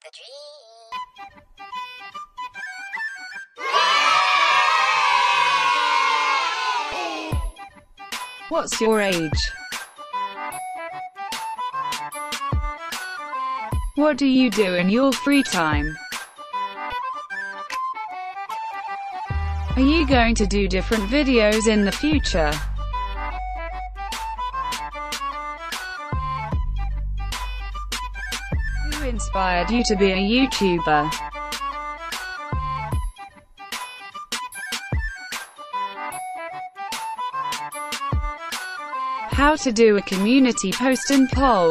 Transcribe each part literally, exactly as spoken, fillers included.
the dream. What's your age? What do you do in your free time? Are you going to do different videos in the future? Who inspired you to be a YouTuber? How to do a community post and poll.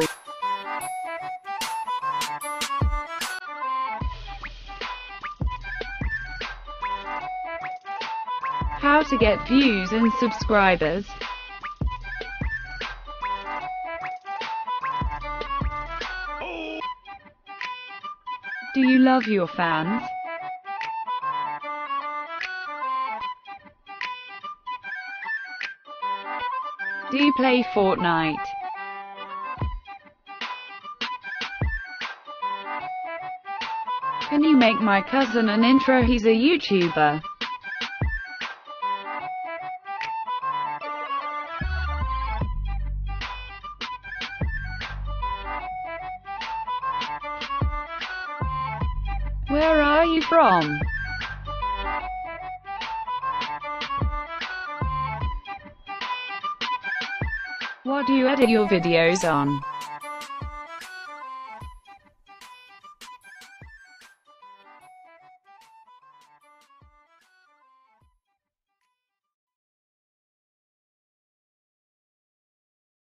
How to get views and subscribers. Do you love your fans? Do you play Fortnite? Can you make my cousin an intro? He's a YouTuber. Where are you from? What do you edit your videos on?